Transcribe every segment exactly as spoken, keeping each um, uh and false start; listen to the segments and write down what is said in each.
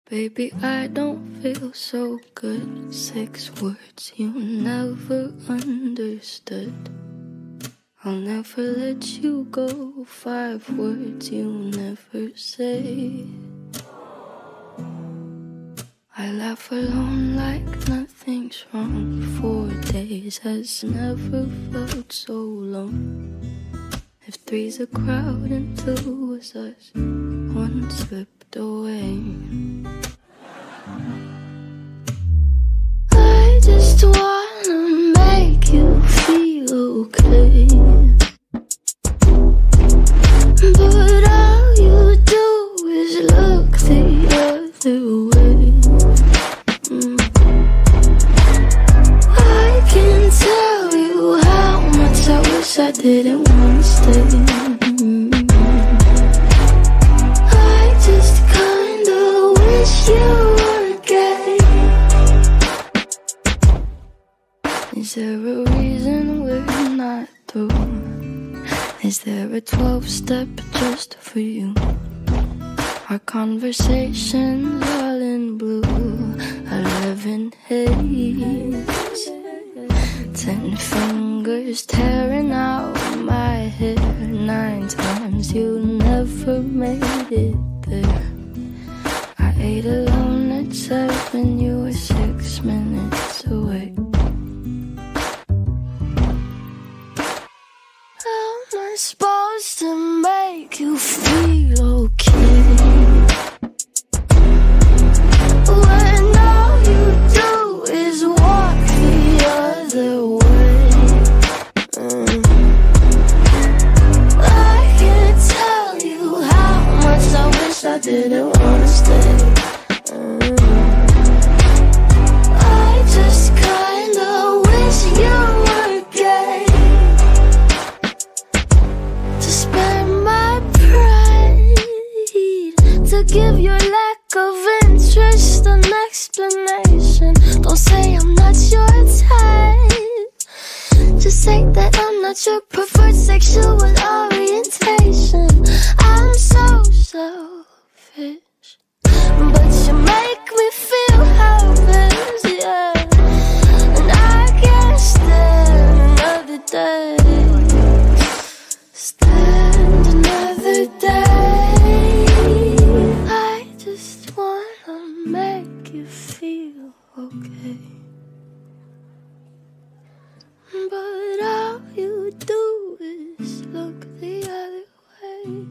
Baby, I don't feel so good. Six words you never understood. I'll never let you go. Five words you never say. I laugh alone like nothing's wrong. Four days has never felt so long. If three's a crowd and two was us, one slipped away. I just wanna make you feel okay, but all you do is look the other way. mm. I can tell you how much I wish I didn't want to stay. mm. I just kinda wish you were gay. Is there a reason we're not through? Is there a twelve-step just for you? Our conversations all in blue, eleven haze, ten fingers tearing out my hair. Nine times you never made it there. I ate alone at seven, you were six minutes away. How am I supposed to make you feel okay when all you do is walk the other way? mm. I can't tell you how much I wish I didn't want to stay. mm. I just kinda wish you were gay, to spare my pride, to give your lack of interest an explanation. Don't say I'm not your type, just say that I'm not your preferred sexual orientation. I'm so selfish, but you make me feel helpless, yeah. And I can't stand another day, stand another day. I just wanna make you feel okay, but all you do is look the other way.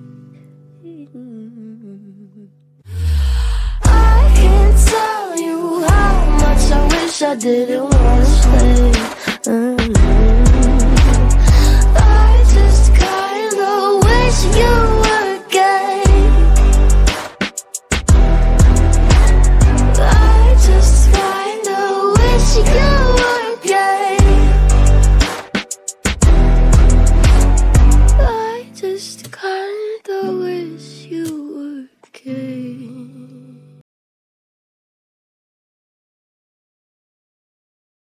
I can't tell you how much I wish I didn't wanna stay.